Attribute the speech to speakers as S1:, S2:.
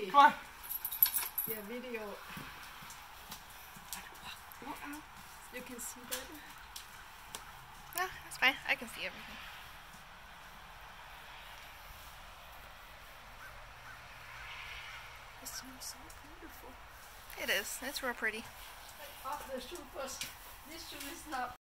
S1: Come on.
S2: Yeah, video. Walk out. You can see that.
S3: No, that's fine. I can see everything.
S2: It smells so beautiful.
S3: It is. It's real pretty.
S2: Off the shoe first. This shoe is not